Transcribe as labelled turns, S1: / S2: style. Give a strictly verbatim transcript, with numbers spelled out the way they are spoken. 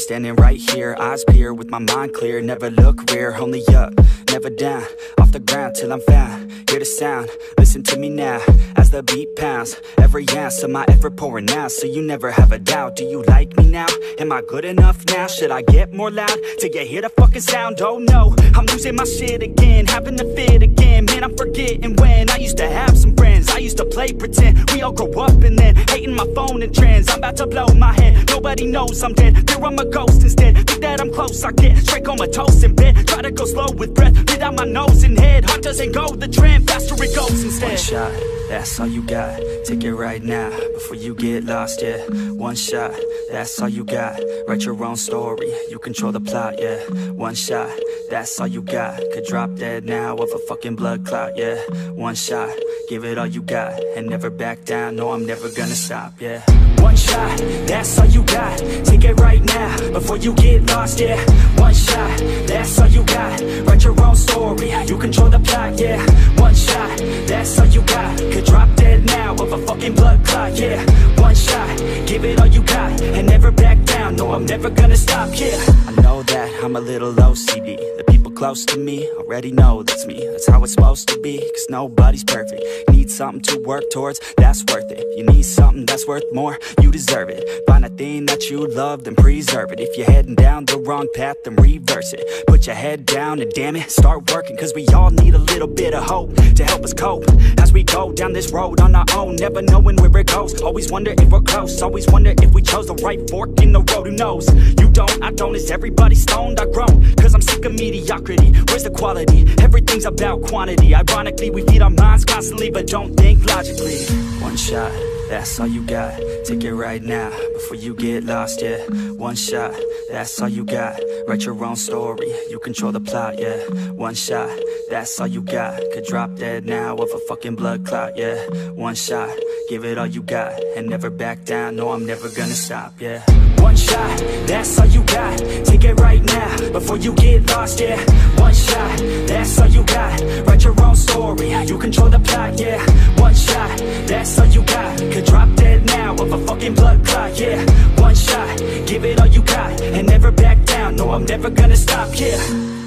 S1: standing right here, eyes peer with my mind clear. Never look rear, only up, never down. Off the ground till I'm found. Hear the sound, listen to me now. As the beat pounds, every ounce of my effort pouring out. So you never have a doubt, do you like me now? Am I good enough now? Should I get more loud till you hear the fucking sound? Oh no, I'm losing my shit again, having to fit again. Man, I'm forgetting when I used to have some friends. I used to play pretend, we all grow up and then hating my phone and trends. I'm about to blow my head, nobody knows I'm dead. Fear I'm a ghost instead, think that I'm close, I get straight comatose in bed. Try to go slow with breath, breathe out my nose and head. Heart doesn't go the trend, faster it goes instead. One shot, that's all you got, take it right now, before you get lost, yeah. One shot, that's all you got, write your own story, you control the plot, yeah. One shot, that's all you got, could drop dead now of a fucking blood clot, yeah. One shot, give it all you got, and never back down, no I'm never gonna stop, yeah. One shot, that's all you got, take it right now, before you get lost, yeah. One shot, that's all you got, write your own story, you control the plot, yeah. One shot, that's all you got, could drop dead now of a fucking blood clot, yeah. One shot, give it all you got, and never back down, no I'm never gonna stop, yeah. I know that I'm a little O C D, the people close to me already know that's me. That's how it's supposed to be, cause nobody's perfect. You need something to work towards, that's worth it. You need something that's worth more, you deserve it. Find a thing that you love, then preserve it. If you're heading down the wrong path, then reverse it. Put your head down and damn it, start working, cause we all need a little bit of hope to help us cope as we go down this road on our own, never knowing where it goes. Always wonder if we're close, always wonder if we chose the right fork in the road. Who knows? You don't, I don't, is everybody stoned? I groan, cause I'm sick of mediocrity. Where's the quality? Everything's about quantity. Ironically, we feed our minds constantly, but don't think logically. One shot, that's all you got, take it right now, before you get lost, yeah. One shot, that's all you got, write your own story, you control the plot, yeah. One shot, that's all you got, could drop dead now of a fucking blood clot, yeah. One shot, give it all you got, and never back down, no I'm never gonna stop, yeah. One shot, that's all you got, take it right now, before you get lost, yeah. One shot, that's all you got, write your own story, you control the plot, yeah. One shot, that's all you got, could drop dead now of a fucking blood clot, yeah. One shot, give it all you got, and never back down, no I'm never gonna stop, yeah.